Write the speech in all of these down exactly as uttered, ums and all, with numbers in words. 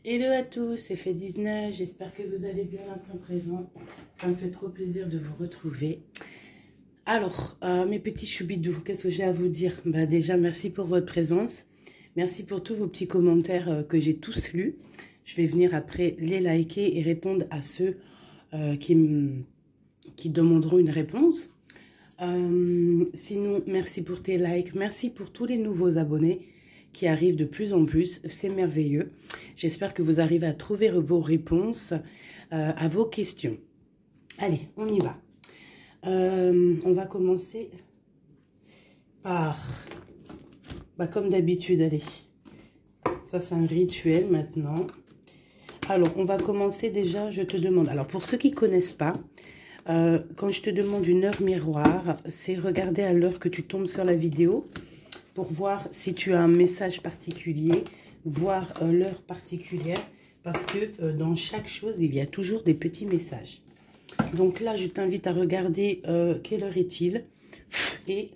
Hello à tous, c'est Fait dix-neuf, j'espère que vous allez bien à l'instant présent. Ça me fait trop plaisir de vous retrouver. Alors, euh, mes petits choubidous, qu'est-ce que j'ai à vous dire? Bah, déjà, merci pour votre présence. Merci pour tous vos petits commentaires euh, que j'ai tous lus. Je vais venir après les liker et répondre à ceux euh, qui, qui demanderont une réponse. Euh, sinon, merci pour tes likes, merci pour tous les nouveaux abonnés qui arrivent de plus en plus, c'est merveilleux. J'espère que vous arrivez à trouver vos réponses euh, à vos questions. Allez, on y va. Euh, on va commencer par, bah, comme d'habitude, allez. Ça, c'est un rituel maintenant. Alors, on va commencer déjà, je te demande. Alors, pour ceux qui ne connaissent pas, euh, quand je te demande une heure miroir, c'est regarder à l'heure que tu tombes sur la vidéo pour voir si tu as un message particulier, voir euh, l'heure particulière, parce que euh, dans chaque chose, il y a toujours des petits messages. Donc là, je t'invite à regarder euh, quelle heure est-il. Et,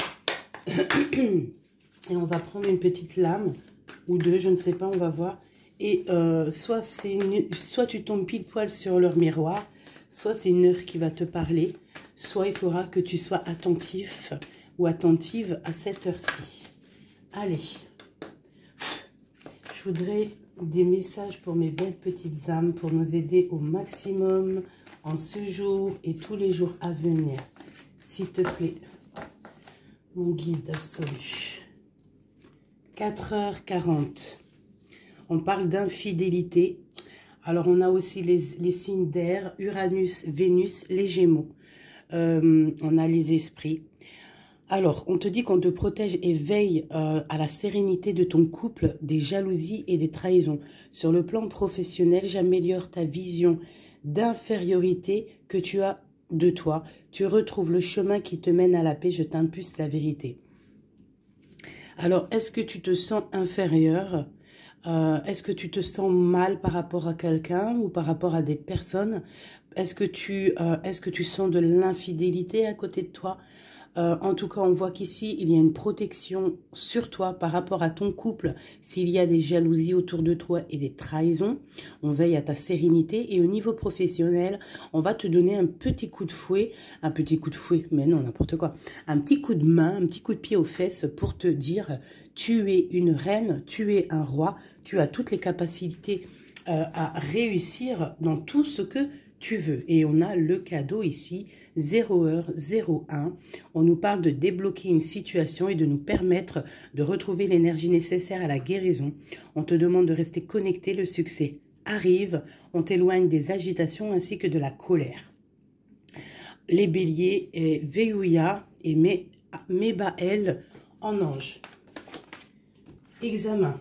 et on va prendre une petite lame, ou deux, je ne sais pas, on va voir. Et euh, soit, une, soit tu tombes pile poil sur leur miroir, soit c'est une heure qui va te parler, soit il faudra que tu sois attentif ou attentive à cette heure-ci. Allez, je voudrais des messages pour mes belles petites âmes, pour nous aider au maximum en ce jour et tous les jours à venir. S'il te plaît, mon guide absolu. quatre heures quarante. On parle d'infidélité. Alors, on a aussi les, les signes d'air, Uranus, Vénus, les Gémeaux. Euh, on a les esprits. Alors, on te dit qu'on te protège et veille euh, à la sérénité de ton couple, des jalousies et des trahisons. Sur le plan professionnel, j'améliore ta vision d'infériorité que tu as de toi. Tu retrouves le chemin qui te mène à la paix, je t'impulse la vérité. Alors, est-ce que tu te sens inférieur? euh, Est-ce que tu te sens mal par rapport à quelqu'un ou par rapport à des personnes? Est-ce que tu, euh, est-ce que tu sens de l'infidélité à côté de toi? Euh, en tout cas, on voit qu'ici, il y a une protection sur toi par rapport à ton couple. S'il y a des jalousies autour de toi et des trahisons, on veille à ta sérénité. Et au niveau professionnel, on va te donner un petit coup de fouet, un petit coup de fouet, mais non, n'importe quoi. Un petit coup de main, un petit coup de pied aux fesses pour te dire, tu es une reine, tu es un roi, tu as toutes les capacités euh, à réussir dans tout ce que tu veux. Et on a le cadeau ici, zéro heure zéro un. On nous parle de débloquer une situation et de nous permettre de retrouver l'énergie nécessaire à la guérison. On te demande de rester connecté, le succès arrive. On t'éloigne des agitations ainsi que de la colère. Les béliers, et Veouya et Mébaël en ange. Examen.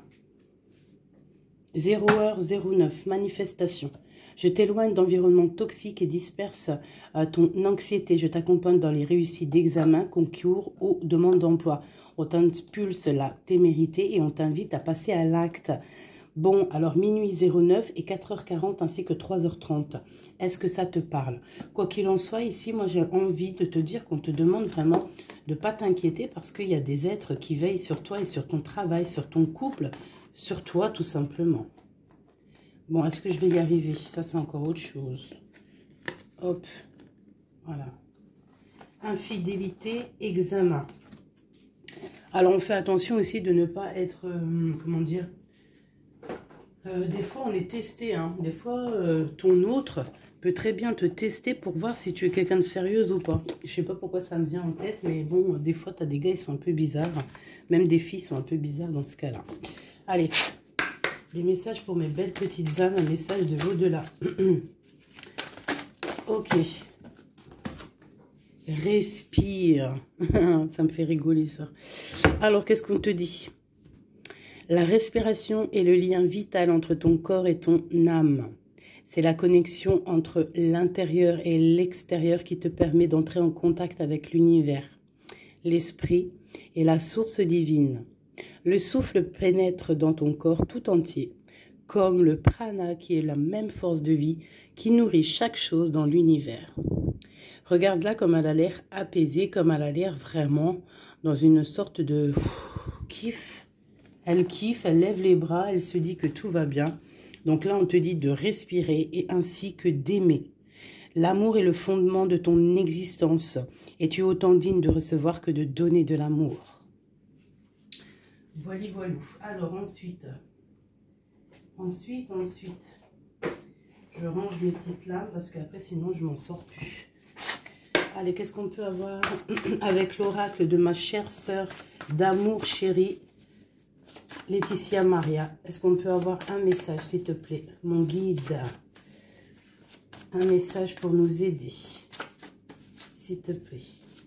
zéro heure zéro neuf, manifestation. Je t'éloigne d'environnements toxiques et disperse euh, ton anxiété. Je t'accompagne dans les réussites d'examen, concours ou demandes d'emploi. On t'impulse la témérité et on t'invite à passer à l'acte. Bon, alors minuit zéro neuf et quatre heures quarante ainsi que trois heures trente. Est-ce que ça te parle? Quoi qu'il en soit, ici, moi j'ai envie de te dire qu'on te demande vraiment de ne pas t'inquiéter parce qu'il y a des êtres qui veillent sur toi et sur ton travail, sur ton couple, sur toi tout simplement. Bon, est-ce que je vais y arriver? Ça, c'est encore autre chose. Hop, voilà. Infidélité, examen. Alors, on fait attention aussi de ne pas être, euh, comment dire, euh, des fois, on est testé. Hein. Des fois, euh, ton autre peut très bien te tester pour voir si tu es quelqu'un de sérieuse ou pas. Je sais pas pourquoi ça me vient en tête, mais bon, des fois, tu as des gars, ils sont un peu bizarres. Même des filles sont un peu bizarres dans ce cas-là. Allez. Des messages pour mes belles petites âmes, un message de l'au-delà. Ok. Respire. Ça me fait rigoler ça. Alors, qu'est-ce qu'on te dit? La respiration est le lien vital entre ton corps et ton âme. C'est la connexion entre l'intérieur et l'extérieur qui te permet d'entrer en contact avec l'univers. L'esprit est la source divine. Le souffle pénètre dans ton corps tout entier, comme le prana qui est la même force de vie qui nourrit chaque chose dans l'univers. Regarde-la comme elle a l'air apaisée, comme elle a l'air vraiment dans une sorte de kiff. Elle kiffe, elle lève les bras, elle se dit que tout va bien. Donc là, on te dit de respirer et ainsi que d'aimer. L'amour est le fondement de ton existence et tu es autant digne de recevoir que de donner de l'amour. Voilà, voilà. Alors ensuite, ensuite, ensuite, je range mes petites lames parce qu'après sinon je m'en sors plus. Allez, qu'est-ce qu'on peut avoir avec l'oracle de ma chère sœur d'amour chérie, Laetitia Maria? Est-ce qu'on peut avoir un message, s'il te plaît, mon guide? Un message pour nous aider, s'il te plaît.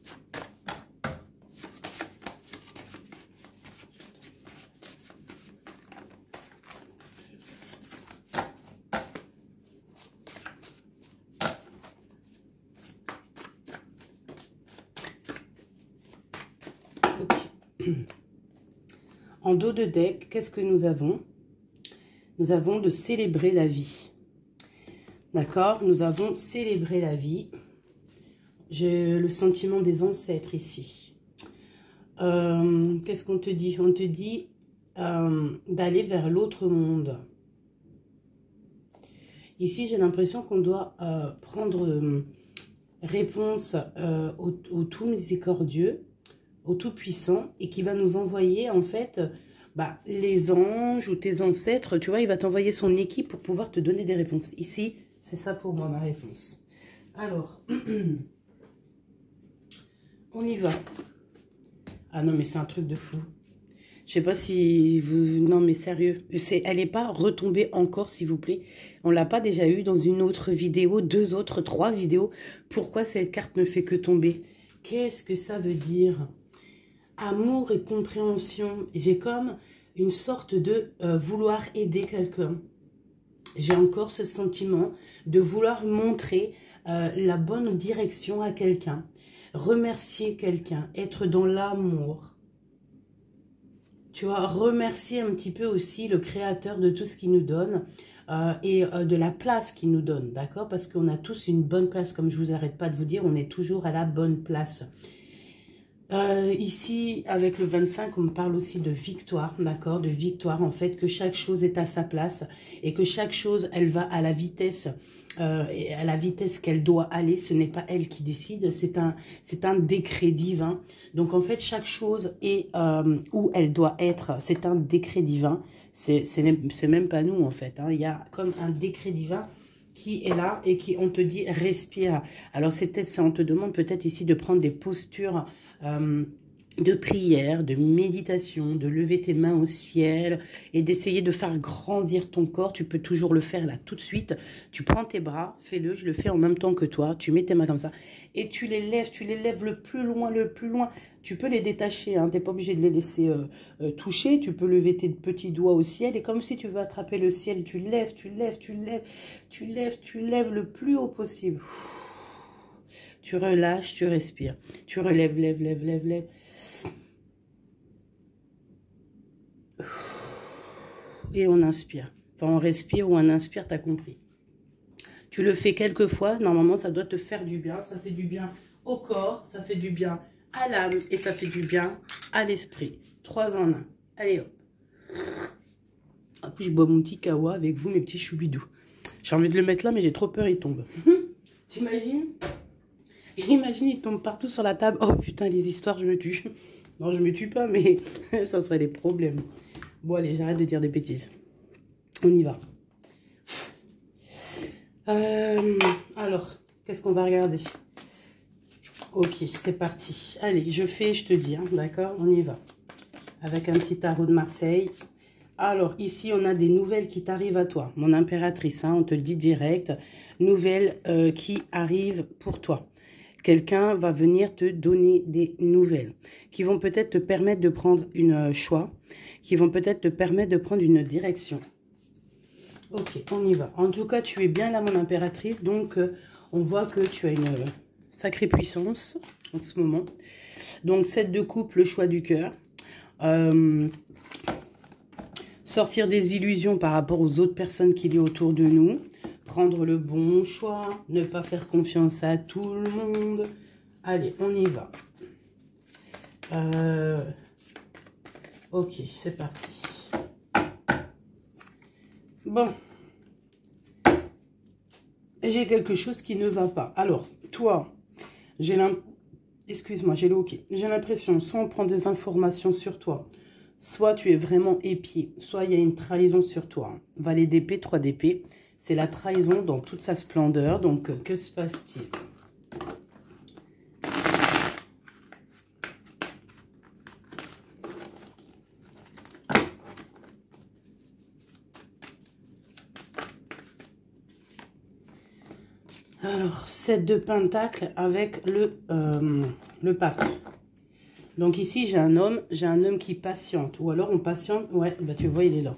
Okay. En dos de deck, qu'est-ce que nous avons? Nous avons de célébrer la vie. D'accord? Nous avons célébré la vie. J'ai le sentiment des ancêtres ici. Euh, Qu'est-ce qu'on te dit? On te dit euh, d'aller vers l'autre monde. Ici, j'ai l'impression qu'on doit euh, prendre euh, réponse euh, au, au tout miséricordieux, au tout puissant, et qui va nous envoyer en fait bah, les anges ou tes ancêtres. Tu vois, il va t'envoyer son équipe pour pouvoir te donner des réponses. Ici, c'est ça pour moi, ma réponse. Alors, on y va. Ah non, mais c'est un truc de fou. Je sais pas si vous... Non, mais sérieux. Elle n'est pas retombée encore, s'il vous plaît. On l'a pas déjà eu dans une autre vidéo, deux autres, trois vidéos. Pourquoi cette carte ne fait que tomber? Qu'est-ce que ça veut dire? Amour et compréhension. J'ai comme une sorte de euh, vouloir aider quelqu'un. J'ai encore ce sentiment de vouloir montrer euh, la bonne direction à quelqu'un, remercier quelqu'un, être dans l'amour. Tu vois, remercier un petit peu aussi le créateur de tout ce qu'il nous donne euh, et euh, de la place qu'il nous donne, d'accord? Parce qu'on a tous une bonne place, comme je vous arrête pas de vous dire, on est toujours à la bonne place. Euh, ici, avec le vingt-cinq, on me parle aussi de victoire, d'accord? De victoire, en fait, que chaque chose est à sa place et que chaque chose, elle va à la vitesse, euh, à la vitesse qu'elle doit aller. Ce n'est pas elle qui décide, c'est un, c'est un décret divin. Donc, en fait, chaque chose est euh, où elle doit être. C'est un décret divin. C'est même pas nous, en fait. Hein. Il y a comme un décret divin qui est là et qui, on te dit, respire. Alors, c'est peut-être ça, on te demande peut-être ici de prendre des postures Euh, de prière, de méditation, de lever tes mains au ciel et d'essayer de faire grandir ton corps. Tu peux toujours le faire là tout de suite. Tu prends tes bras, fais-le, je le fais en même temps que toi. Tu mets tes mains comme ça et tu les lèves, tu les lèves le plus loin, le plus loin. Tu peux les détacher, hein, tu n'es pas obligé de les laisser euh, euh, toucher. Tu peux lever tes petits doigts au ciel et comme si tu veux attraper le ciel, tu lèves, tu lèves, tu lèves, tu lèves, tu lèves le plus haut possible. Tu relâches, tu respires. Tu relèves, lève, lève, lève, lève. Et on inspire. Enfin, on respire ou on inspire, tu as compris. Tu le fais quelques fois. Normalement, ça doit te faire du bien. Ça fait du bien au corps, ça fait du bien à l'âme et ça fait du bien à l'esprit. Trois en un. Allez, hop. Après, je bois mon petit kawa avec vous, mes petits choubidous. J'ai envie de le mettre là, mais j'ai trop peur, il tombe. T'imagines? Imagine, il tombe partout sur la table. Oh putain, les histoires, je me tue. Non, je me tue pas, mais ça serait des problèmes. Bon, allez, j'arrête de dire des bêtises. On y va. Euh, alors, qu'est-ce qu'on va regarder? Ok, c'est parti. Allez, je fais, je te dis, hein, d'accord? On y va. Avec un petit tarot de Marseille. Alors, ici, on a des nouvelles qui t'arrivent à toi. Mon impératrice, hein, on te le dit direct. Nouvelles euh, qui arrivent pour toi. Quelqu'un va venir te donner des nouvelles qui vont peut-être te permettre de prendre une choix, qui vont peut-être te permettre de prendre une direction. Ok, on y va. En tout cas, tu es bien là, mon impératrice. Donc, euh, on voit que tu as une euh, sacrée puissance en ce moment. Donc, sept de coupe, le choix du cœur. Euh, sortir des illusions par rapport aux autres personnes qu'il y a autour de nous. Prendre le bon choix, ne pas faire confiance à tout le monde. Allez, on y va. Euh... Ok, c'est parti. Bon, j'ai quelque chose qui ne va pas. Alors, toi, j'ai l'impression, excuse-moi, j'ai le hockey. J'ai l'impression, soit on prend des informations sur toi, soit tu es vraiment épié, soit il y a une trahison sur toi. Valet d'épée, trois d'épée, c'est la trahison dans toute sa splendeur. Donc, que se passe-t-il? Alors, sept de pentacle avec le, euh, le pape. Donc ici, j'ai un homme, j'ai un homme qui patiente. Ou alors on patiente, ouais, bah tu vois, il est là.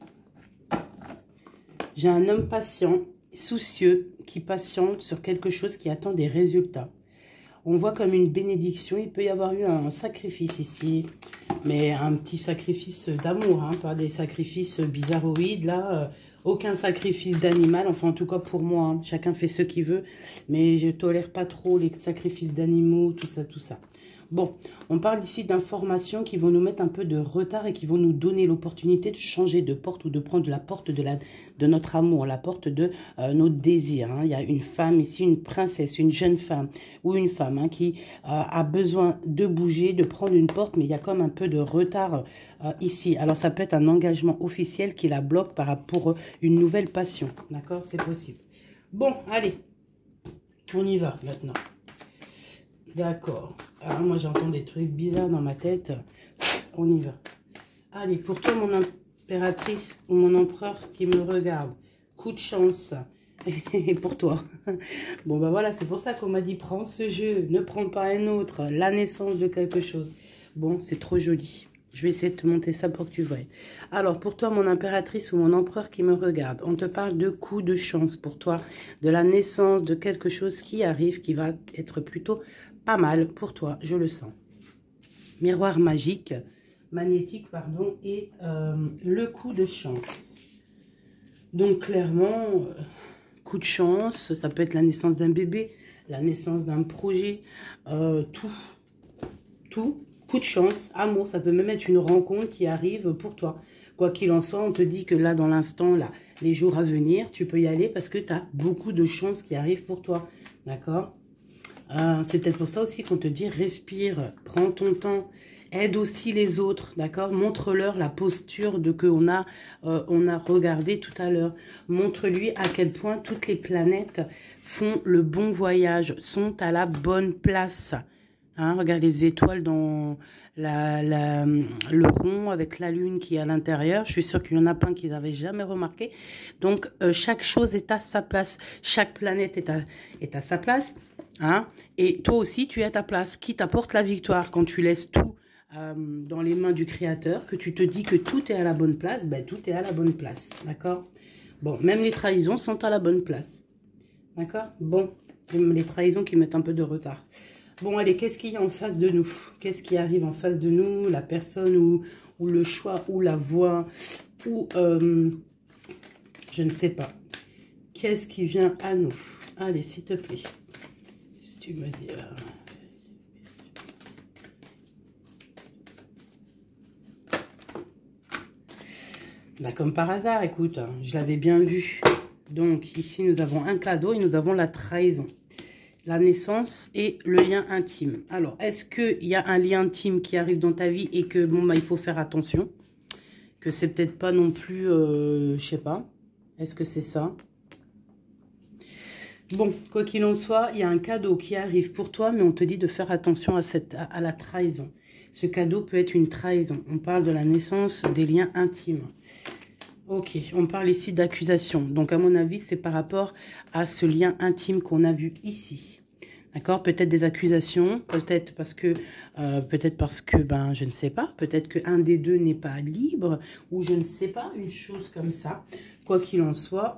J'ai un homme patient, soucieux, qui patiente sur quelque chose, qui attend des résultats. On voit comme une bénédiction, il peut y avoir eu un sacrifice ici. Mais un petit sacrifice d'amour, hein, pas des sacrifices bizarroïdes, là... Euh, aucun sacrifice d'animal, enfin en tout cas pour moi, hein. Chacun fait ce qu'il veut, mais je tolère pas trop les sacrifices d'animaux, tout ça, tout ça. Bon, on parle ici d'informations qui vont nous mettre un peu de retard et qui vont nous donner l'opportunité de changer de porte ou de prendre la porte de, la, de notre amour, la porte de euh, notre désir. Hein. Il y a une femme ici, une princesse, une jeune femme ou une femme hein, qui euh, a besoin de bouger, de prendre une porte, mais il y a comme un peu de retard euh, ici. Alors ça peut être un engagement officiel qui la bloque par rapport à une nouvelle passion. D'accord, c'est possible. Bon, allez, on y va maintenant. D'accord. Alors moi j'entends des trucs bizarres dans ma tête. On y va. Allez, pour toi mon impératrice ou mon empereur qui me regarde. Coup de chance. Et pour toi. Bon ben voilà, c'est pour ça qu'on m'a dit prends ce jeu, ne prends pas un autre. La naissance de quelque chose. Bon, c'est trop joli. Je vais essayer de te monter ça pour que tu vois. Alors, pour toi, mon impératrice ou mon empereur qui me regarde, on te parle de coup de chance pour toi, de la naissance de quelque chose qui arrive, qui va être plutôt pas mal pour toi, je le sens. Miroir magique, magnétique, pardon, et euh, le coup de chance. Donc, clairement, euh, coup de chance, ça peut être la naissance d'un bébé, la naissance d'un projet, euh, tout, tout. Coup de chance, amour, ça peut même être une rencontre qui arrive pour toi. Quoi qu'il en soit, on te dit que là, dans l'instant, là, les jours à venir, tu peux y aller parce que tu as beaucoup de chances qui arrivent pour toi. D'accord euh, C'est peut-être pour ça aussi qu'on te dit respire, prends ton temps, aide aussi les autres, d'accord? Montre-leur la posture de qu'on a, euh, on a regardé tout à l'heure. Montre-lui à quel point toutes les planètes font le bon voyage, sont à la bonne place. Hein, regarde les étoiles dans la, la, le rond avec la lune qui est à l'intérieur. Je suis sûre qu'il y en a plein qui n'avaient jamais remarqué. Donc, euh, chaque chose est à sa place. Chaque planète est à, est à sa place. Hein, et toi aussi, tu es à ta place. Qui t'apporte la victoire quand tu laisses tout euh, dans les mains du Créateur, que tu te dis que tout est à la bonne place, ben, tout est à la bonne place. D'accord? Bon, même les trahisons sont à la bonne place. D'accord? Bon, les trahisons qui mettent un peu de retard. Bon, allez, qu'est-ce qu'il y a en face de nous? Qu'est-ce qui arrive en face de nous? La personne ou, ou le choix ou la voix ou euh, je ne sais pas. Qu'est-ce qui vient à nous? Allez, s'il te plaît. Si tu me dis... Euh... Bah, comme par hasard, écoute, hein, je l'avais bien vu. Donc, ici, nous avons un cadeau et nous avons la trahison. La naissance et le lien intime. Alors, est-ce qu'il y a un lien intime qui arrive dans ta vie et que, bon, bah, il faut faire attention? Que c'est peut-être pas non plus, euh, je sais pas. Est-ce que c'est ça? Bon, quoi qu'il en soit, il y a un cadeau qui arrive pour toi, mais on te dit de faire attention à, cette, à, à la trahison. Ce cadeau peut être une trahison. On parle de la naissance des liens intimes. Ok, on parle ici d'accusation. Donc, à mon avis, c'est par rapport à ce lien intime qu'on a vu ici. D'accord? Peut-être des accusations, peut-être parce que, euh, peut-être parce que, ben, je ne sais pas. Peut-être qu'un des deux n'est pas libre, ou je ne sais pas, une chose comme ça. Quoi qu'il en soit,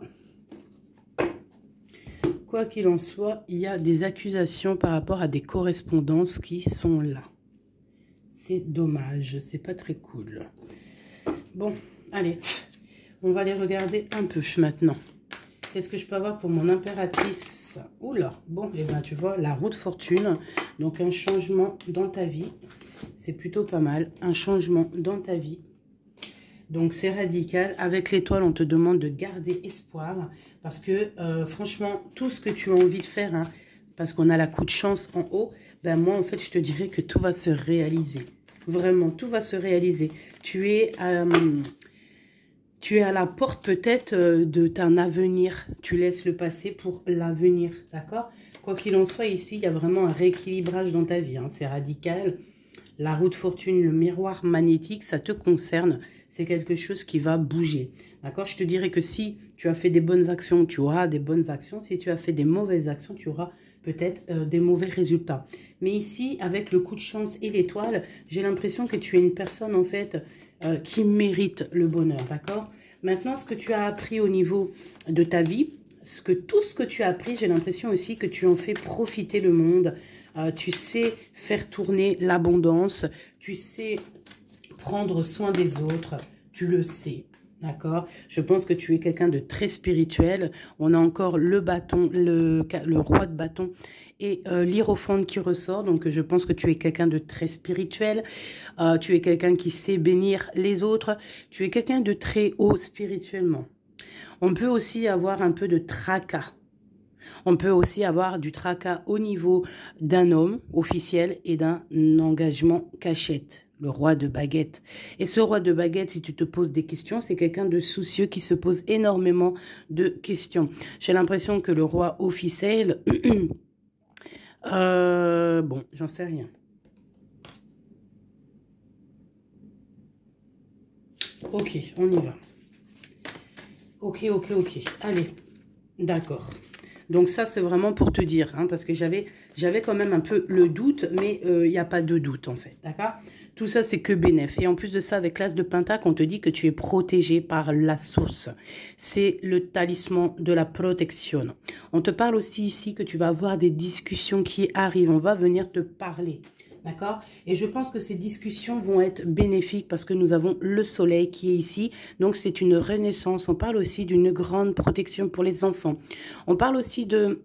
quoi qu'il en soit, il y a des accusations par rapport à des correspondances qui sont là. C'est dommage, c'est pas très cool. Bon, allez. On va les regarder un peu maintenant. Qu'est-ce que je peux avoir pour mon impératrice? Oula, bon, et ben tu vois, la roue de fortune. Donc un changement dans ta vie. C'est plutôt pas mal. Un changement dans ta vie. Donc, c'est radical. Avec l'étoile, on te demande de garder espoir. Parce que, euh, franchement, tout ce que tu as envie de faire, hein, parce qu'on a la coup de chance en haut, ben moi, en fait, je te dirais que tout va se réaliser. Vraiment, tout va se réaliser. Tu es... Euh, Tu es à la porte peut-être de ton avenir. Tu laisses le passé pour l'avenir, d'accord? Quoi qu'il en soit, ici, il y a vraiment un rééquilibrage dans ta vie. Hein. C'est radical. La roue de fortune, le miroir magnétique, ça te concerne. C'est quelque chose qui va bouger, d'accord? Je te dirais que si tu as fait des bonnes actions, tu auras des bonnes actions. Si tu as fait des mauvaises actions, tu auras peut-être euh, des mauvais résultats. Mais ici, avec le coup de chance et l'étoile, j'ai l'impression que tu es une personne, en fait, euh, qui mérite le bonheur, d'accord? Maintenant, ce que tu as appris au niveau de ta vie, ce que, tout ce que tu as appris, j'ai l'impression aussi que tu en fais profiter le monde. Euh, tu sais faire tourner l'abondance, tu sais prendre soin des autres, tu le sais. D'accord? Je pense que tu es quelqu'un de très spirituel. On a encore le bâton, le, le roi de bâton et euh, l'hiérophante qui ressort. Donc, je pense que tu es quelqu'un de très spirituel. Euh, tu es quelqu'un qui sait bénir les autres. Tu es quelqu'un de très haut spirituellement. On peut aussi avoir un peu de tracas. On peut aussi avoir du tracas au niveau d'un homme officiel et d'un engagement cachette. Le roi de baguette. Et ce roi de baguette, si tu te poses des questions, c'est quelqu'un de soucieux qui se pose énormément de questions. J'ai l'impression que le roi officiel... euh, bon, j'en sais rien. Ok, on y va. Ok, ok, ok. Allez, d'accord. Donc ça, c'est vraiment pour te dire, hein, parce que j'avais j'avais quand même un peu le doute, mais il euh, n'y a pas de doute, en fait, d'accord? Tout ça, c'est que bénéf. Et en plus de ça, avec l'as de pentacle, on te dit que tu es protégé par la source. C'est le talisman de la protection. On te parle aussi ici que tu vas avoir des discussions qui arrivent. On va venir te parler. D'accord? Et je pense que ces discussions vont être bénéfiques parce que nous avons le soleil qui est ici. Donc, c'est une renaissance. On parle aussi d'une grande protection pour les enfants. On parle aussi de...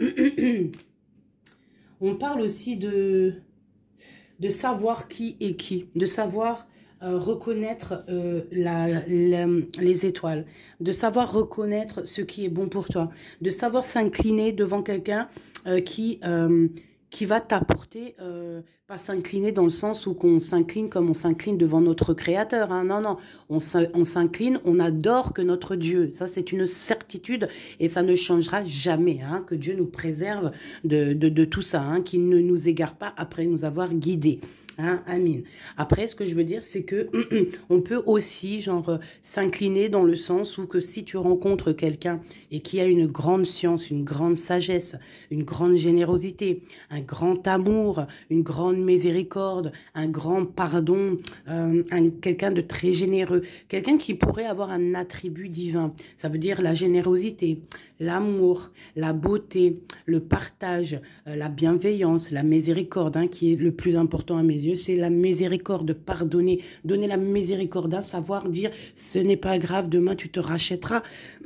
On parle aussi de... de savoir qui est qui. De savoir... Euh, reconnaître euh, la, la, les étoiles, de savoir reconnaître ce qui est bon pour toi, de savoir s'incliner devant quelqu'un euh, qui, euh, qui va t'apporter, euh, pas s'incliner dans le sens où qu'on s'incline comme on s'incline devant notre créateur, hein. Non, non, on s'incline, on adore que notre Dieu, ça c'est une certitude et ça ne changera jamais, hein, que Dieu nous préserve de, de, de tout ça, hein, qu'il ne nous égare pas après nous avoir guidés. Hein, Amine. Après, ce que je veux dire, c'est que on peut aussi, genre, euh, s'incliner dans le sens où que si tu rencontres quelqu'un et qui a une grande science, une grande sagesse, une grande générosité, un grand amour, une grande miséricorde, un grand pardon, euh, un, quelqu'un de très généreux, quelqu'un qui pourrait avoir un attribut divin. Ça veut dire la générosité, l'amour, la beauté, le partage, euh, la bienveillance, la miséricorde, hein, qui est le plus important à mes yeux. C'est la miséricorde, pardonner, donner la miséricorde, à savoir dire ce n'est pas grave, demain tu te rachèteras.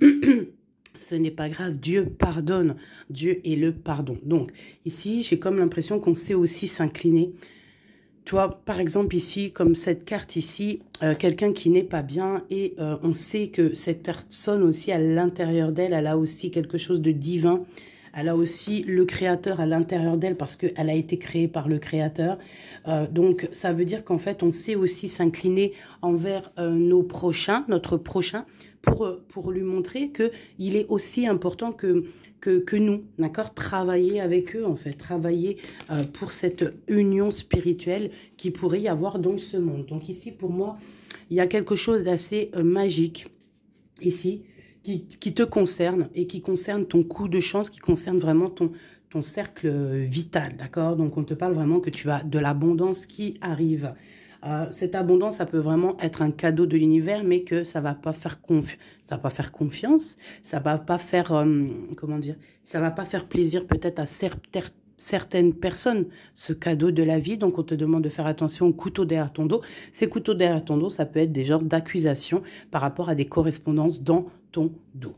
Ce n'est pas grave, Dieu pardonne, Dieu est le pardon. Donc ici, j'ai comme l'impression qu'on sait aussi s'incliner. Tu vois, par exemple ici, comme cette carte ici, euh, quelqu'un qui n'est pas bien et euh, on sait que cette personne aussi à l'intérieur d'elle, elle a aussi quelque chose de divin. Elle a aussi le créateur à l'intérieur d'elle parce qu'elle a été créée par le créateur. Euh, donc, ça veut dire qu'en fait, on sait aussi s'incliner envers euh, nos prochains, notre prochain, pour, pour lui montrer qu'il est aussi important que, que, que nous, d'accord? Travailler avec eux, en fait, travailler euh, pour cette union spirituelle qui pourrait y avoir dans ce monde. Donc ici, pour moi, il y a quelque chose d'assez euh, magique ici. Qui, qui te concerne et qui concerne ton coup de chance, qui concerne vraiment ton, ton cercle vital, d'accord? Donc, on te parle vraiment que tu as de l'abondance qui arrive. Euh, cette abondance, ça peut vraiment être un cadeau de l'univers, mais que ça va pas faire confi ça va pas faire confiance, ça va pas faire, euh, comment dire, ça va pas faire plaisir peut-être à certains certaines personnes, ce cadeau de la vie. Donc, on te demande de faire attention aux couteaux derrière ton dos. Ces couteaux derrière ton dos, ça peut être des genres d'accusations par rapport à des correspondances dans ton dos.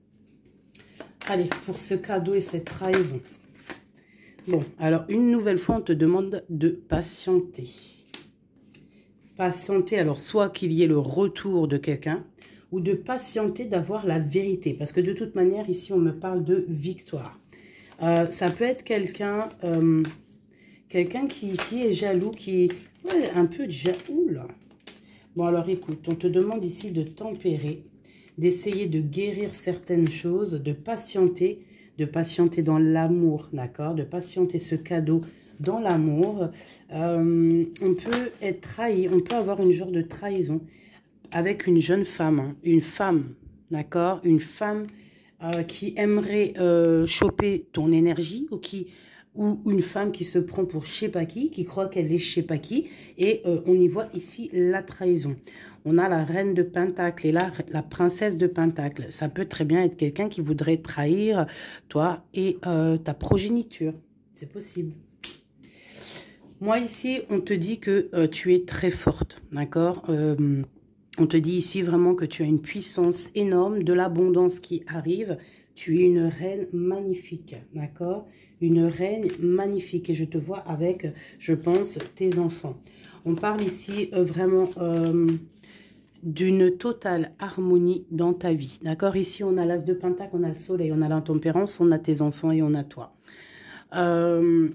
Allez, pour ce cadeau et cette trahison. Bon, alors, une nouvelle fois, on te demande de patienter. patienter, alors soit qu'il y ait le retour de quelqu'un, ou de patienter d'avoir la vérité. Parce que de toute manière, ici, on me parle de victoire. Euh, ça peut être quelqu'un euh, quelqu'un qui, qui est jaloux, qui ouais, un peu jaloux, là. Bon, alors écoute, on te demande ici de tempérer, d'essayer de guérir certaines choses, de patienter, de patienter dans l'amour, d'accord? De patienter ce cadeau dans l'amour. Euh, on peut être trahi, on peut avoir une genre de trahison avec une jeune femme, hein, une femme, d'accord? Une femme euh, qui aimerait euh, choper ton énergie ou qui ou une femme qui se prend pour je sais pas qui, qui croit qu'elle est je sais pas qui, et euh, on y voit ici la trahison. On a la reine de Pentacle et là, la princesse de Pentacle. Ça peut très bien être quelqu'un qui voudrait trahir toi et euh, ta progéniture. C'est possible. Moi, ici, on te dit que euh, tu es très forte, d'accord euh, On te dit ici vraiment que tu as une puissance énorme, de l'abondance qui arrive. Tu es une reine magnifique, d'accord? Une reine magnifique. Et je te vois avec, je pense, tes enfants. On parle ici euh, vraiment euh, d'une totale harmonie dans ta vie, d'accord? Ici, on a l'as de Pentacle, on a le soleil, on a l'intempérance, on a tes enfants et on a toi. Euh,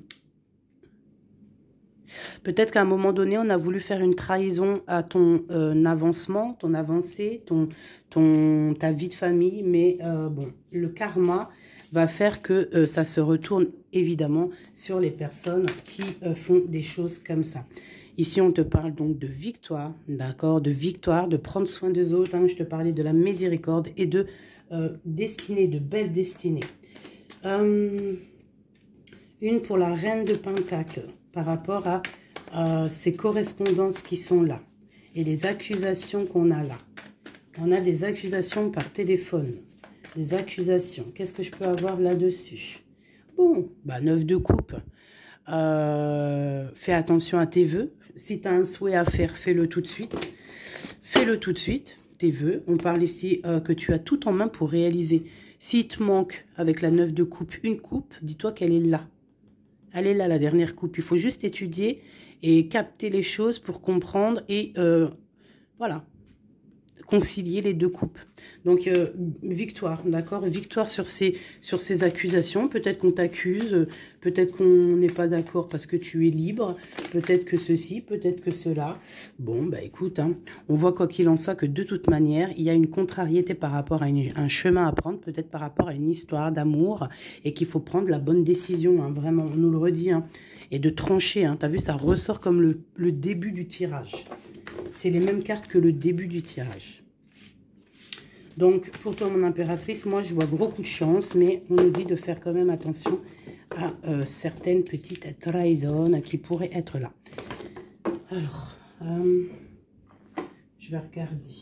Peut-être qu'à un moment donné, on a voulu faire une trahison à ton euh, avancement, ton avancée, ton, ton, ta vie de famille. Mais euh, bon, le karma va faire que euh, ça se retourne évidemment sur les personnes qui euh, font des choses comme ça. Ici, on te parle donc de victoire, d'accord? De victoire, de prendre soin des autres. Hein. Je te parlais de la miséricorde et de euh, destinée, de belle destinée. Euh, une pour la reine de Pentacle par rapport à euh, ces correspondances qui sont là et les accusations qu'on a là. On a des accusations par téléphone, des accusations. Qu'est-ce que je peux avoir là-dessus? Bon, bah neuf de coupe. Euh, fais attention à tes vœux. Si tu as un souhait à faire, fais-le tout de suite. Fais-le tout de suite, tes vœux. On parle ici euh, que tu as tout en main pour réaliser. S'il te manque, avec la neuf de coupe, une coupe, dis-toi qu'elle est là. Elle est là, la dernière coupe. Il faut juste étudier et capter les choses pour comprendre et euh, voilà, concilier les deux coupes. Donc, euh, victoire, d'accord? Victoire sur ces, sur ces accusations. Peut-être qu'on t'accuse, peut-être qu'on n'est pas d'accord parce que tu es libre, peut-être que ceci, peut-être que cela. Bon, bah écoute, hein, on voit quoi qu'il en soit que de toute manière, il y a une contrariété par rapport à une, un chemin à prendre, peut-être par rapport à une histoire d'amour et qu'il faut prendre la bonne décision, hein, vraiment, on nous le redit, hein, et de trancher. Hein, tu as vu, ça ressort comme le, le début du tirage. C'est les mêmes cartes que le début du tirage. Donc, pour toi, mon impératrice, moi, je vois beaucoup de chance, mais on nous dit de faire quand même attention à euh, certaines petites trahisons qui pourraient être là. Alors, euh, je vais regarder.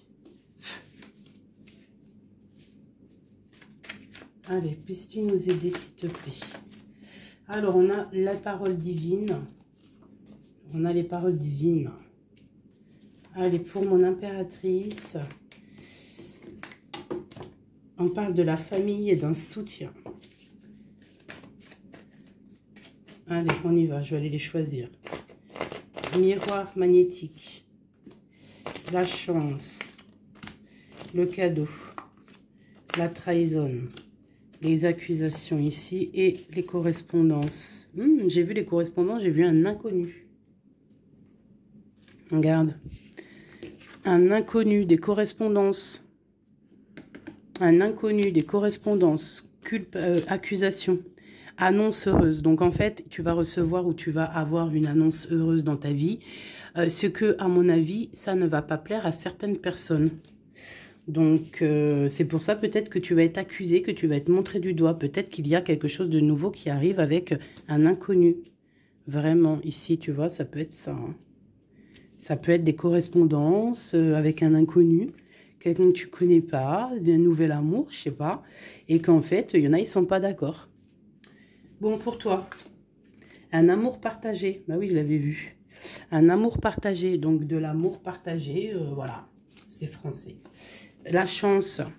Allez, puisses-tu nous aider, s'il te plaît? Alors, on a la parole divine. On a les paroles divines. Allez, pour mon impératrice... On parle de la famille et d'un soutien. Allez, on y va. Je vais aller les choisir. Miroir magnétique. La chance. Le cadeau. La trahison. Les accusations ici. Et les correspondances. Hum, j'ai vu les correspondances. J'ai vu un inconnu. Regarde. Un inconnu. Des correspondances. Un inconnu, des correspondances, culp, euh, accusations, annonce heureuse. Donc en fait, tu vas recevoir ou tu vas avoir une annonce heureuse dans ta vie. Euh, ce que, à mon avis, ça ne va pas plaire à certaines personnes. Donc euh, c'est pour ça peut-être que tu vas être accusé, que tu vas être montré du doigt. Peut-être qu'il y a quelque chose de nouveau qui arrive avec un inconnu. Vraiment, ici, tu vois, ça peut être ça. Hein. Ça peut être des correspondances euh, avec un inconnu. Quelqu'un que tu connais pas, d'un nouvel amour, je sais pas, et qu'en fait, il y en a, ils sont pas d'accord. Bon, pour toi, un amour partagé, bah oui, je l'avais vu. Un amour partagé, donc de l'amour partagé, euh, voilà, c'est français. La chance,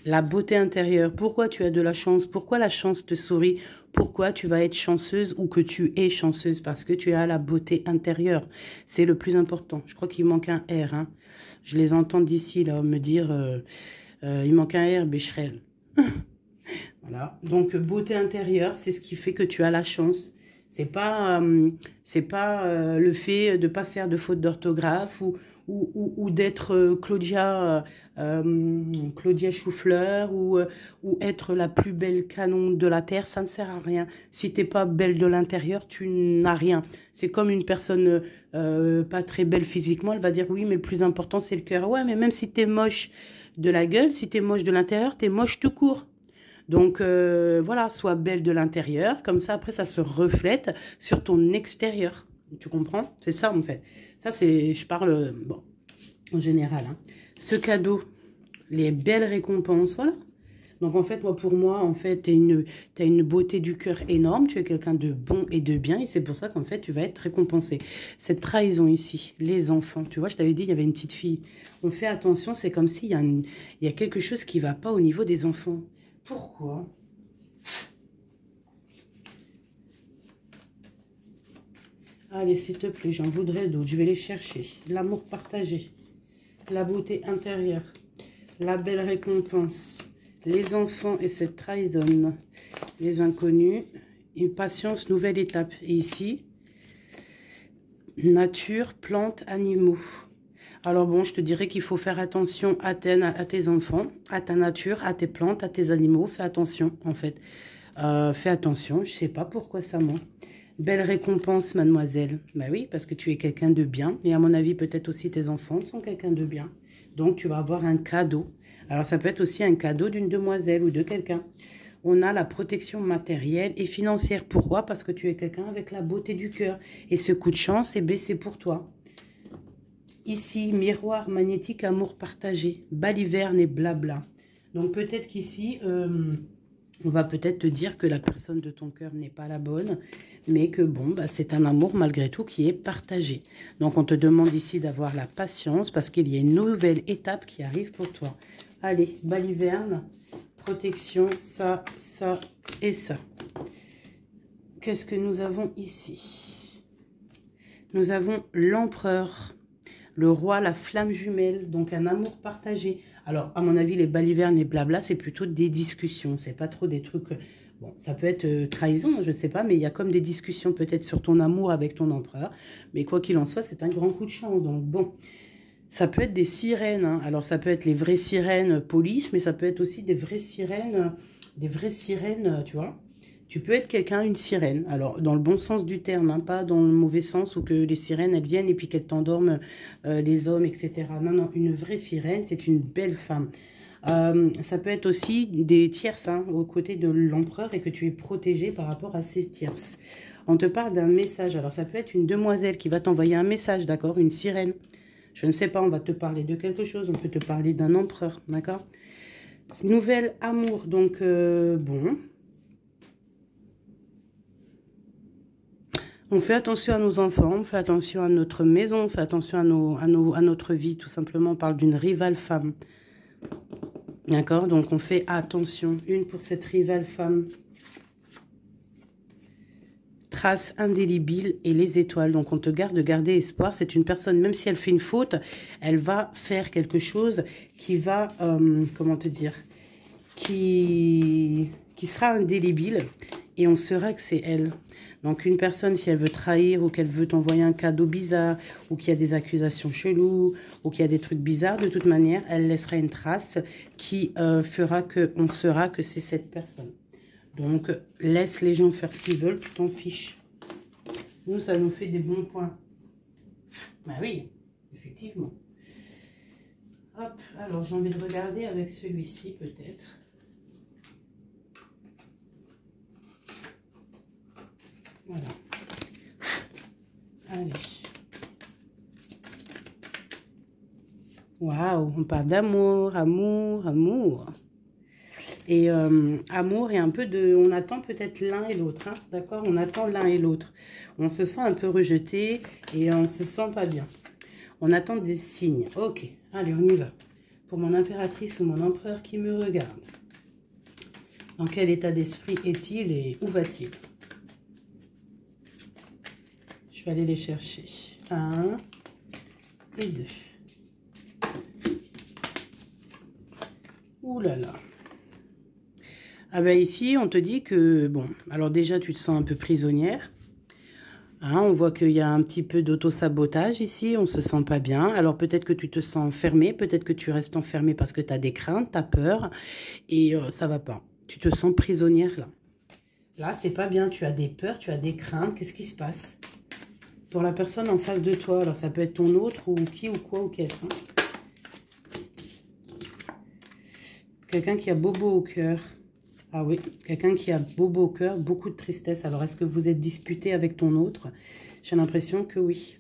La beauté intérieure. Pourquoi tu as de la chance? Pourquoi la chance te sourit? Pourquoi tu vas être chanceuse ou que tu es chanceuse? Parce que tu as la beauté intérieure. C'est le plus important. Je crois qu'il manque un R. Hein. Je les entends d'ici là me dire euh, euh, il manque un R, Becherel. Voilà. Donc, beauté intérieure, c'est ce qui fait que tu as la chance. C'est pas, euh, c'est pas euh, le fait de ne pas faire de faute d'orthographe ou, ou, ou, ou d'être euh, Claudia, euh, Claudia Choufleur ou, euh, ou être la plus belle canon de la terre. Ça ne sert à rien. Si tu n'es pas belle de l'intérieur, tu n'as rien. C'est comme une personne euh, pas très belle physiquement. Elle va dire oui, mais le plus important, c'est le cœur. Ouais, mais même si tu es moche de la gueule, si tu es moche de l'intérieur, tu es moche tout court. Donc, euh, voilà, sois belle de l'intérieur. Comme ça, après, ça se reflète sur ton extérieur. Tu comprends? C'est ça, en fait. Ça, c'est... Je parle, bon, en général. Hein. Ce cadeau, les belles récompenses, voilà. Donc, en fait, moi, pour moi, en fait, tu as une, t'as une beauté du cœur énorme. Tu es quelqu'un de bon et de bien. Et c'est pour ça qu'en fait, tu vas être récompensé. Cette trahison ici, les enfants. Tu vois, je t'avais dit, il y avait une petite fille. On fait attention, c'est comme s'il y a une, il y a quelque chose qui ne va pas au niveau des enfants. Pourquoi? Allez, s'il te plaît, j'en voudrais d'autres. Je vais les chercher. L'amour partagé, la beauté intérieure, la belle récompense, les enfants et cette trahison, les inconnus, une patience, nouvelle étape. Et ici, nature, plantes, animaux. Alors bon, je te dirais qu'il faut faire attention à, tes, à tes enfants, à ta nature, à tes plantes, à tes animaux. Fais attention, en fait. Euh, fais attention, je ne sais pas pourquoi ça ment. Belle récompense, mademoiselle. Bah oui, parce que tu es quelqu'un de bien. Et à mon avis, peut-être aussi tes enfants sont quelqu'un de bien. Donc, tu vas avoir un cadeau. Alors, ça peut être aussi un cadeau d'une demoiselle ou de quelqu'un. On a la protection matérielle et financière. Pourquoi? Parce que tu es quelqu'un avec la beauté du cœur. Et ce coup de chance, eh bien, c'est pour toi. Ici, miroir magnétique, amour partagé, baliverne et blabla. Donc peut-être qu'ici, euh, on va peut-être te dire que la personne de ton cœur n'est pas la bonne, mais que bon, bah, c'est un amour malgré tout qui est partagé. Donc on te demande ici d'avoir la patience parce qu'il y a une nouvelle étape qui arrive pour toi. Allez, baliverne, protection, ça, ça et ça. Qu'est-ce que nous avons ici? Nous avons l'empereur. Le roi, la flamme jumelle, donc un amour partagé. Alors, à mon avis, les balivernes et blabla, c'est plutôt des discussions. C'est pas trop des trucs... Bon, ça peut être euh, trahison, je sais pas, mais il y a comme des discussions peut-être sur ton amour avec ton empereur. Mais quoi qu'il en soit, c'est un grand coup de chance. Donc bon, ça peut être des sirènes. Hein. Alors, ça peut être les vraies sirènes police, mais ça peut être aussi des vraies sirènes, des vraies sirènes, tu vois. Tu peux être quelqu'un, une sirène, alors dans le bon sens du terme, hein, pas dans le mauvais sens où que les sirènes, elles viennent et puis qu'elles t'endorment euh, les hommes, et cetera. Non, non, une vraie sirène, c'est une belle femme. Euh, ça peut être aussi des tierces hein, aux côtés de l'empereur et que tu es protégé par rapport à ces tierces. On te parle d'un message, alors ça peut être une demoiselle qui va t'envoyer un message, d'accord, une sirène. Je ne sais pas, on va te parler de quelque chose, on peut te parler d'un empereur, d'accord. Nouvel amour, donc euh, bon... On fait attention à nos enfants, on fait attention à notre maison, on fait attention à, nos, à, nos, à notre vie, tout simplement. On parle d'une rivale femme. D'accord? Donc, on fait attention. Une pour cette rivale femme. Trace indélébile et les étoiles. Donc, on te garde de garder espoir. C'est une personne, même si elle fait une faute, elle va faire quelque chose qui va, euh, comment te dire, qui, qui sera indélébile et on saura que c'est elle. Donc, une personne, si elle veut trahir ou qu'elle veut t'envoyer un cadeau bizarre ou qu'il y a des accusations cheloues ou qu'il y a des trucs bizarres, de toute manière, elle laissera une trace qui euh, fera qu'on saura que c'est cette personne. Donc, laisse les gens faire ce qu'ils veulent, tu t'en fiches. Nous, ça nous fait des bons points. Ben oui, effectivement. Hop, alors j'ai envie de regarder avec celui-ci peut-être. Voilà. Allez. Waouh, on parle d'amour, amour, amour. Et euh, amour et un peu de... On attend peut-être l'un et l'autre, hein, d'accord? On attend l'un et l'autre. On se sent un peu rejeté et on se sent pas bien. On attend des signes. Ok, allez, on y va. pour mon impératrice ou mon empereur qui me regarde. Dans quel état d'esprit est-il et où va-t-il? Je vais aller les chercher. Un et deux. Ouh là là. Ah ben ici, on te dit que, bon, alors déjà, tu te sens un peu prisonnière. Hein, on voit qu'il y a un petit peu d'auto-sabotage ici, on se sent pas bien. Alors peut-être que tu te sens enfermée, peut-être que tu restes enfermée parce que tu as des craintes, tu as peur et euh, ça va pas. Tu te sens prisonnière là. Là, c'est pas bien, tu as des peurs, tu as des craintes, qu'est-ce qui se passe? Pour la personne en face de toi, alors ça peut être ton autre ou qui ou quoi ou qu'est-ce. Hein. Quelqu'un qui a bobo au cœur. Ah oui, quelqu'un qui a bobo au cœur, beaucoup de tristesse. Alors, est-ce que vous êtes disputé avec ton autre? J'ai l'impression que oui.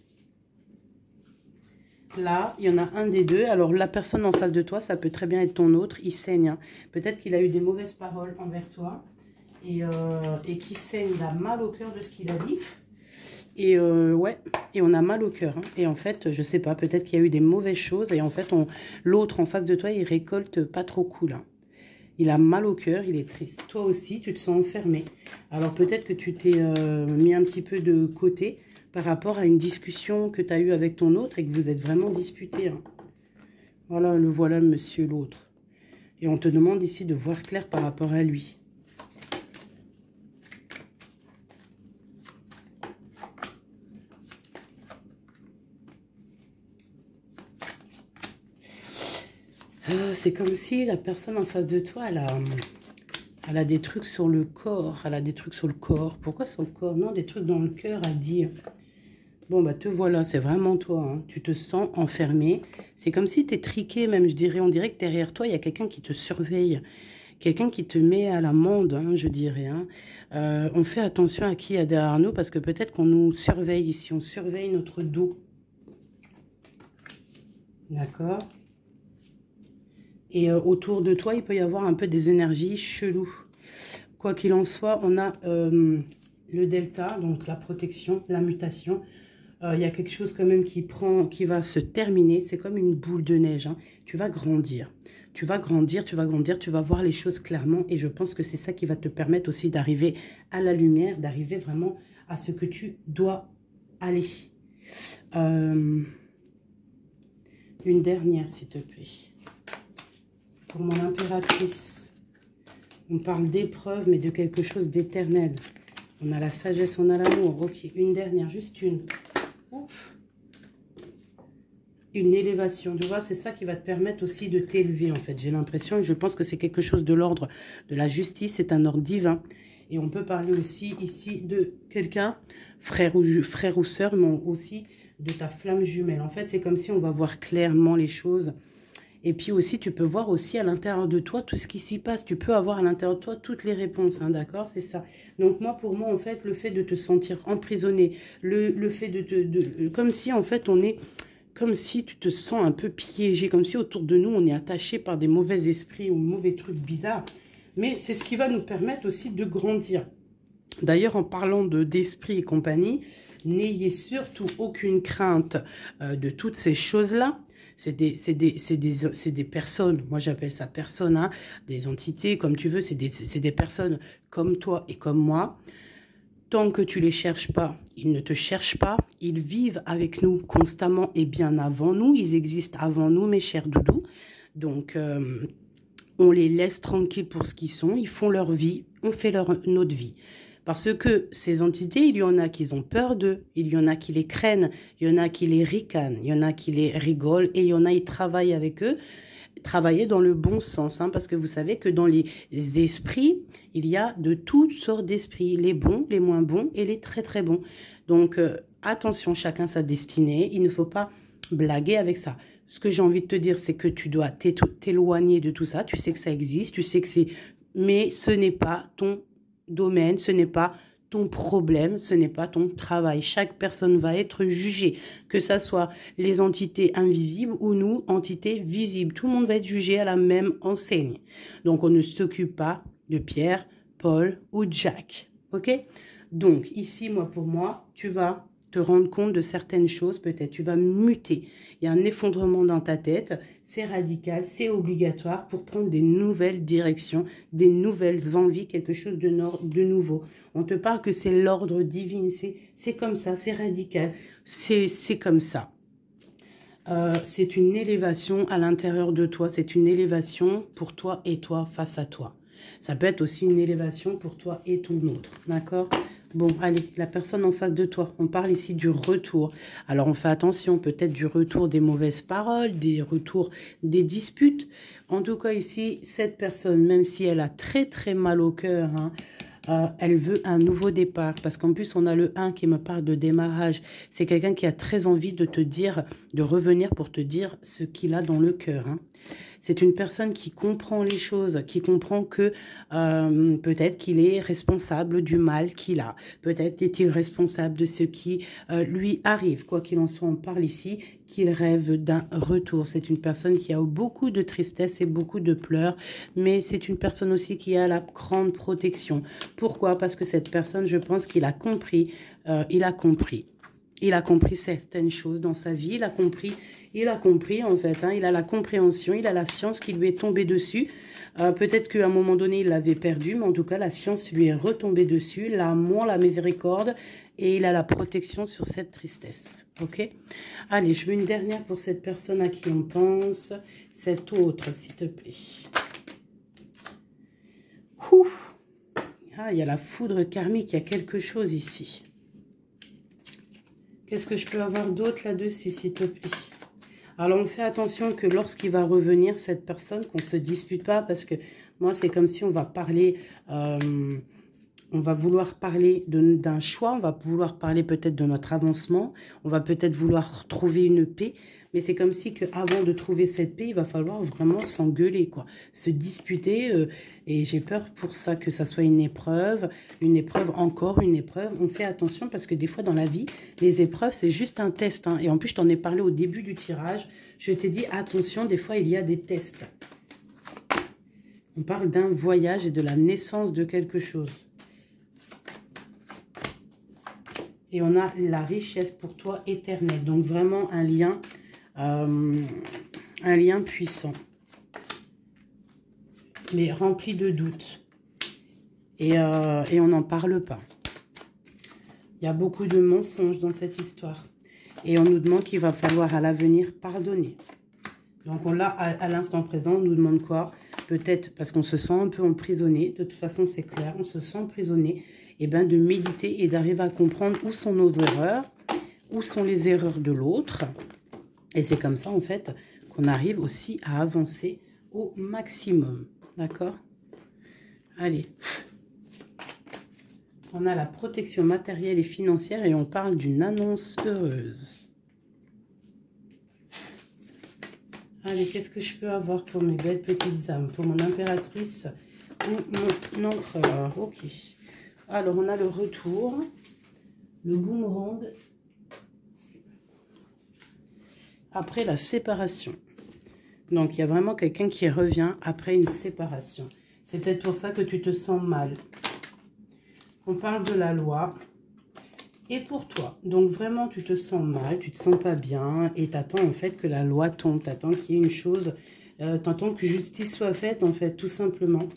Là, il y en a un des deux. Alors, la personne en face de toi, ça peut très bien être ton autre. Il saigne. Hein. Peut-être qu'il a eu des mauvaises paroles envers toi. Et, euh, et qui saigne, il a mal au cœur de ce qu'il a dit. Et euh, ouais, et on a mal au cœur. Hein. Et en fait, je sais pas, peut-être qu'il y a eu des mauvaises choses. Et en fait, l'autre en face de toi, il récolte pas trop cool. Hein. Il a mal au cœur, il est triste. Toi aussi, tu te sens enfermé. Alors peut-être que tu t'es euh, mis un petit peu de côté par rapport à une discussion que tu as eue avec ton autre et que vous êtes vraiment disputé. Hein. Voilà, le voilà, monsieur l'autre. Et on te demande ici de voir clair par rapport à lui. Euh, c'est comme si la personne en face de toi, elle a, elle a des trucs sur le corps. Elle a des trucs sur le corps. Pourquoi sur le corps? Non, des trucs dans le cœur à dire. Bon, bah te voilà, c'est vraiment toi. Hein. Tu te sens enfermé. C'est comme si tu es triqué même, je dirais. On dirait que derrière toi, il y a quelqu'un qui te surveille. Quelqu'un qui te met à l'amende, hein, je dirais. Hein. Euh, on fait attention à qui il y a derrière nous parce que peut-être qu'on nous surveille ici. On surveille notre dos. D'accord? Et euh, autour de toi, il peut y avoir un peu des énergies cheloues. Quoi qu'il en soit, on a euh, le delta, donc la protection, la mutation. Euh, il y a quelque chose quand même qui prend, qui va se terminer. C'est comme une boule de neige. Hein. Tu vas grandir. Tu vas grandir, tu vas grandir, tu vas voir les choses clairement. Et je pense que c'est ça qui va te permettre aussi d'arriver à la lumière, d'arriver vraiment à ce que tu dois aller. Euh, une dernière, s'il te plaît. Pour mon impératrice, on parle d'épreuve, mais de quelque chose d'éternel. On a la sagesse, on a l'amour. Ok, une dernière, juste une. Ouf. Une élévation. Tu vois, c'est ça qui va te permettre aussi de t'élever, en fait. J'ai l'impression, je pense que c'est quelque chose de l'ordre de la justice. C'est un ordre divin. Et on peut parler aussi ici de quelqu'un, frère ou, frère ou sœur, mais aussi de ta flamme jumelle. En fait, c'est comme si on va voir clairement les choses. Et puis aussi, tu peux voir aussi à l'intérieur de toi tout ce qui s'y passe. Tu peux avoir à l'intérieur de toi toutes les réponses, hein, d'accord? C'est ça. Donc moi, pour moi, en fait, le fait de te sentir emprisonné, le, le fait de te... De, comme si, en fait, on est... Comme si tu te sens un peu piégé, comme si autour de nous, on est attaché par des mauvais esprits ou mauvais trucs bizarres. Mais c'est ce qui va nous permettre aussi de grandir. D'ailleurs, en parlant de d'esprit et compagnie, n'ayez surtout aucune crainte euh, de toutes ces choses-là. C'est des, des, des, des personnes, moi j'appelle ça personnes, hein, des entités, comme tu veux, c'est des, des personnes comme toi et comme moi. Tant que tu ne les cherches pas, ils ne te cherchent pas, ils vivent avec nous constamment et bien avant nous, ils existent avant nous, mes chers doudous. Donc, euh, on les laisse tranquilles pour ce qu'ils sont, ils font leur vie, on fait leur, notre vie. Parce que ces entités, il y en a qui ont peur d'eux, il y en a qui les craignent, il y en a qui les ricanent, il y en a qui les rigolent et il y en a qui travaillent avec eux. Travailler dans le bon sens, hein, parce que vous savez que dans les esprits, il y a de toutes sortes d'esprits, les bons, les moins bons et les très très bons. Donc euh, attention, chacun sa destinée, il ne faut pas blaguer avec ça. Ce que j'ai envie de te dire, c'est que tu dois t'éloigner de tout ça, tu sais que ça existe, tu sais que c'est... Mais ce n'est pas ton domaine, ce n'est pas ton problème, ce n'est pas ton travail. Chaque personne va être jugée, que ce soit les entités invisibles ou nous, entités visibles. Tout le monde va être jugé à la même enseigne. Donc, on ne s'occupe pas de Pierre, Paul ou Jack. OK? Donc, ici, moi, pour moi, tu vas te rendre compte de certaines choses, peut-être. Tu vas muter. Il y a un effondrement dans ta tête. C'est radical, c'est obligatoire pour prendre des nouvelles directions, des nouvelles envies, quelque chose de, no de nouveau. On te parle que c'est l'ordre divin. C'est comme ça, c'est radical. C'est comme ça. Euh, c'est une élévation à l'intérieur de toi. C'est une élévation pour toi et toi face à toi. Ça peut être aussi une élévation pour toi et tout l'autre. D'accord ? Bon, allez, la personne en face de toi. On parle ici du retour. Alors, on fait attention, peut-être du retour des mauvaises paroles, des retours des disputes. En tout cas, ici, cette personne, même si elle a très, très mal au cœur, hein, euh, elle veut un nouveau départ. Parce qu'en plus, on a le un qui me parle de démarrage. C'est quelqu'un qui a très envie de te dire, de revenir pour te dire ce qu'il a dans le cœur, hein. C'est une personne qui comprend les choses, qui comprend que euh, peut-être qu'il est responsable du mal qu'il a. Peut-être est-il responsable de ce qui euh, lui arrive. Quoi qu'il en soit, on parle ici qu'il rêve d'un retour. C'est une personne qui a beaucoup de tristesse et beaucoup de pleurs, mais c'est une personne aussi qui a la grande protection. Pourquoi? Parce que cette personne, je pense qu'il a compris, euh, il a compris. Il a compris certaines choses dans sa vie, il a compris, il a compris en fait, hein, il a la compréhension, il a la science qui lui est tombée dessus. Euh, Peut-être qu'à un moment donné, il l'avait perdu, mais en tout cas, la science lui est retombée dessus, l'amour, la miséricorde, et il a la protection sur cette tristesse. Ok? Allez, je veux une dernière pour cette personne à qui on pense, cette autre, s'il te plaît. Ouh. Ah, il y a la foudre karmique, il y a quelque chose ici. Qu'est-ce que je peux avoir d'autre là-dessus, s'il te plaît? Alors, on fait attention que lorsqu'il va revenir, cette personne, qu'on ne se dispute pas, parce que moi, c'est comme si on va parler, euh, on va vouloir parler d'un choix, on va vouloir parler peut-être de notre avancement, on va peut-être vouloir trouver une paix, mais c'est comme si qu'avant de trouver cette paix, il va falloir vraiment s'engueuler, quoi, se disputer, euh, et j'ai peur pour ça que ça soit une épreuve, une épreuve, encore une épreuve. On fait attention parce que des fois dans la vie, les épreuves, c'est juste un test, hein, et en plus, je t'en ai parlé au début du tirage, je t'ai dit, attention, des fois, il y a des tests. On parle d'un voyage et de la naissance de quelque chose. Et on a la richesse pour toi éternelle. Donc vraiment un lien, euh, un lien puissant. Mais rempli de doutes. Et, euh, et on n'en parle pas. Il y a beaucoup de mensonges dans cette histoire. Et on nous demande qu'il va falloir à l'avenir pardonner. Donc on l'a à, à l'instant présent, on nous demande quoi? Peut-être parce qu'on se sent un peu emprisonné. De toute façon, c'est clair, on se sent emprisonné. Et bien de méditer et d'arriver à comprendre où sont nos erreurs, où sont les erreurs de l'autre. Et c'est comme ça, en fait, qu'on arrive aussi à avancer au maximum. D'accord? Allez. On a la protection matérielle et financière et on parle d'une annonce heureuse. Allez, qu'est-ce que je peux avoir pour mes belles petites âmes? Pour mon impératrice ou mon empereur? Ok. Alors, on a le retour, le boomerang, après la séparation. Donc, il y a vraiment quelqu'un qui revient après une séparation. C'est peut-être pour ça que tu te sens mal. On parle de la loi. Et pour toi, donc vraiment, tu te sens mal, tu te sens pas bien et t'attends en fait que la loi tombe. T'attends qu'il y ait une chose, euh, t'attends que justice soit faite en fait, tout simplement.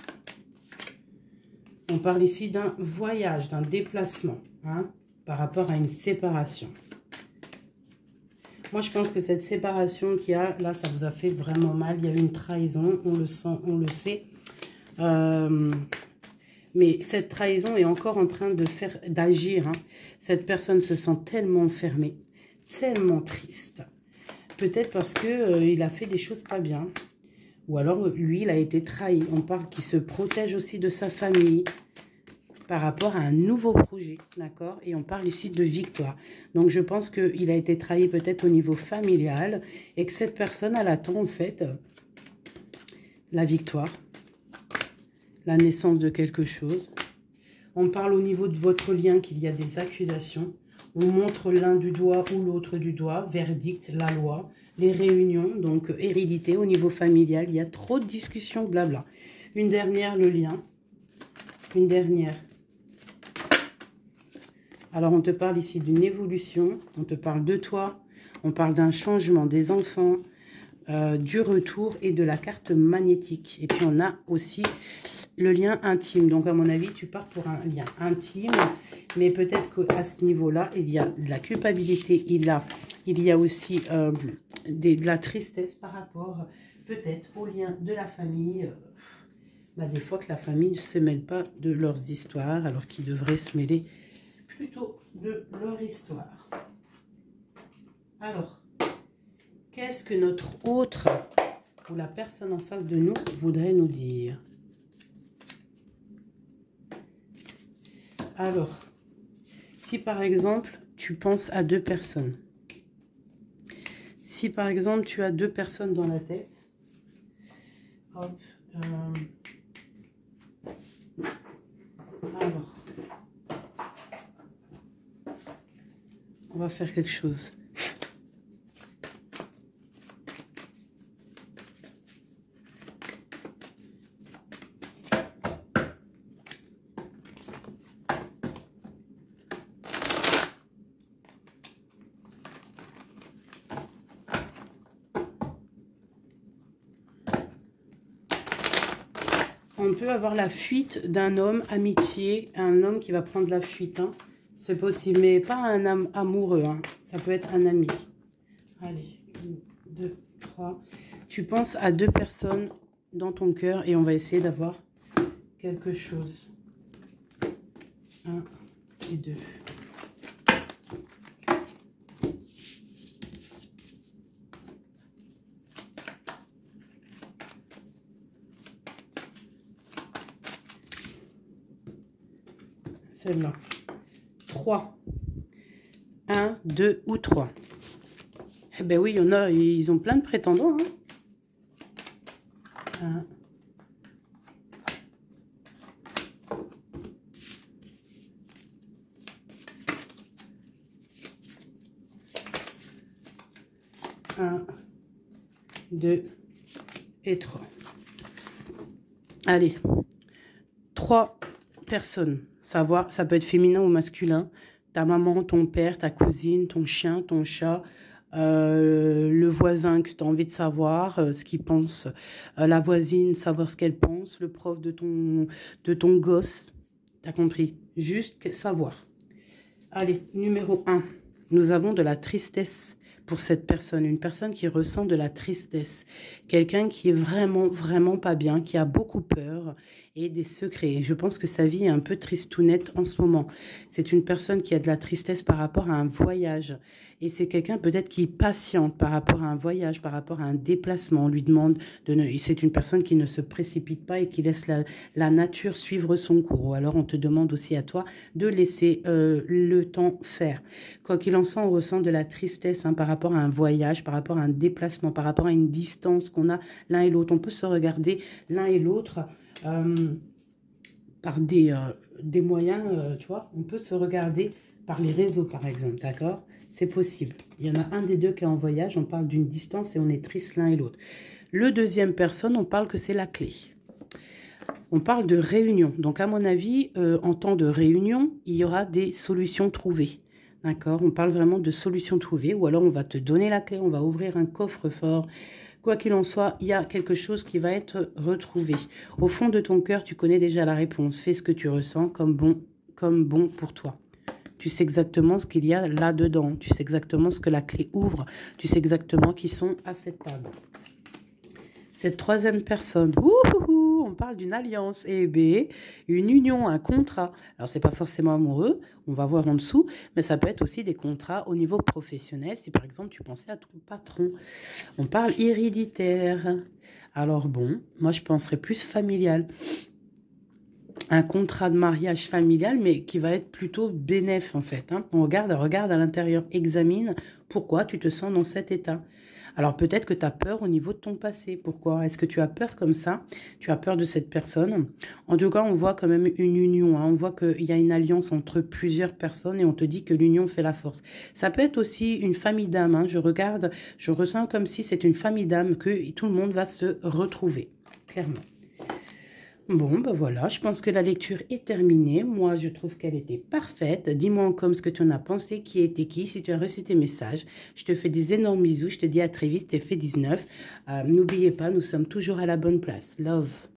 On parle ici d'un voyage, d'un déplacement, hein, par rapport à une séparation. Moi, je pense que cette séparation qu'il y a, là, ça vous a fait vraiment mal. Il y a eu une trahison, on le sent, on le sait. Euh, mais cette trahison est encore en train de faire, d'agir. Hein. Cette personne se sent tellement fermée, tellement triste. Peut-être parce qu'il euh, a fait des choses pas bien. Ou alors, lui, il a été trahi. On parle qu'il se protège aussi de sa famille par rapport à un nouveau projet, d'accord? Et on parle ici de victoire. Donc, je pense qu'il a été trahi peut-être au niveau familial et que cette personne, elle attend en fait la victoire, la naissance de quelque chose. On parle au niveau de votre lien qu'il y a des accusations. On montre l'un du doigt ou l'autre du doigt, verdict, la loi, les réunions, donc hérédité au niveau familial. Il y a trop de discussions, blabla. Une dernière, le lien. Une dernière. Alors, on te parle ici d'une évolution, on te parle de toi, on parle d'un changement des enfants, euh, du retour et de la carte magnétique. Et puis, on a aussi le lien intime. Donc, à mon avis, tu pars pour un lien intime, mais peut-être qu'à ce niveau-là, il y a de la culpabilité, il y a, il y a aussi euh, des, de la tristesse par rapport, peut-être, au lien de la famille. Bah, des fois que la famille ne se mêle pas de leurs histoires, alors qu'ils devraient se mêler plutôt de leur histoire. Alors, qu'est-ce que notre autre ou la personne en face de nous voudrait nous dire? Alors, si par exemple, tu penses à deux personnes, si par exemple, tu as deux personnes dans la tête, hop, euh, alors, on va faire quelque chose. On peut avoir la fuite d'un homme, amitié, un homme qui va prendre la fuite. Hein. C'est possible, mais pas un homme amoureux. Hein. Ça peut être un ami. Allez, une, deux, trois. Tu penses à deux personnes dans ton cœur et on va essayer d'avoir quelque chose. Un et deux. Celle-là. trois. un, deux ou trois. Eh ben oui, il y en a, ils ont plein de prétendants. Hein. Un. un, deux et trois. Allez. Trois personnes. Savoir, ça peut être féminin ou masculin. Ta maman, ton père, ta cousine, ton chien, ton chat, euh, le voisin que tu as envie de savoir, euh, ce qu'il pense, euh, la voisine, savoir ce qu'elle pense, le prof de ton, de ton gosse. Tu as compris? Juste savoir. Allez, numéro un. Nous avons de la tristesse pour cette personne. Une personne qui ressent de la tristesse. Quelqu'un qui est vraiment, vraiment pas bien, qui a beaucoup peur et des secrets. Et je pense que sa vie est un peu tristounette en ce moment. C'est une personne qui a de la tristesse par rapport à un voyage. Et c'est quelqu'un peut-être qui patiente par rapport à un voyage, par rapport à un déplacement. On lui demande de ne... C'est une personne qui ne se précipite pas et qui laisse la, la nature suivre son cours. Ou alors on te demande aussi à toi de laisser euh, le temps faire. Quoi qu'il en soit, on ressent de la tristesse hein, par rapport à un voyage, par rapport à un déplacement, par rapport à une distance qu'on a l'un et l'autre. On peut se regarder l'un et l'autre euh, par des, euh, des moyens, euh, tu vois. On peut se regarder par les réseaux, par exemple, d'accord? C'est possible. Il y en a un des deux qui est en voyage, on parle d'une distance et on est triste l'un et l'autre. Le deuxième personne, on parle que c'est la clé. On parle de réunion. Donc, à mon avis, euh, en temps de réunion, il y aura des solutions trouvées. D'accord? On parle vraiment de solutions trouvées. Ou alors, on va te donner la clé, on va ouvrir un coffre-fort. Quoi qu'il en soit, il y a quelque chose qui va être retrouvé. Au fond de ton cœur, tu connais déjà la réponse. Fais ce que tu ressens comme bon, comme bon pour toi. Tu sais exactement ce qu'il y a là-dedans. Tu sais exactement ce que la clé ouvre. Tu sais exactement qui sont à cette table. Cette troisième personne, ouhou, on parle d'une alliance, eh bien, une union, un contrat. Alors, ce n'est pas forcément amoureux, on va voir en dessous, mais ça peut être aussi des contrats au niveau professionnel. Si par exemple, tu pensais à ton patron, on parle héréditaire. Alors bon, moi, je penserais plus familial. Un contrat de mariage familial, mais qui va être plutôt bénéf, en fait. Hein. On regarde, regarde à l'intérieur, examine pourquoi tu te sens dans cet état. Alors, peut-être que tu as peur au niveau de ton passé. Pourquoi? Est-ce que tu as peur comme ça? Tu as peur de cette personne? En tout cas, on voit quand même une union. Hein. On voit qu'il y a une alliance entre plusieurs personnes et on te dit que l'union fait la force. Ça peut être aussi une famille d'âmes. Hein. Je regarde, je ressens comme si c'est une famille d'âmes que tout le monde va se retrouver, clairement. Bon, ben voilà, je pense que la lecture est terminée. Moi, je trouve qu'elle était parfaite. Dis-moi en com ce que tu en as pensé, qui était qui, si tu as reçu tes messages. Je te fais des énormes bisous. Je te dis à très vite, t'es fait dix-neuf. Euh, n'oubliez pas, nous sommes toujours à la bonne place. Love.